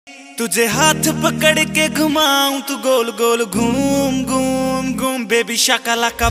तुझे हाथ पकड़ के घुमाऊं तू गोल गोल घूम घूम घूम बेबी शाकालाका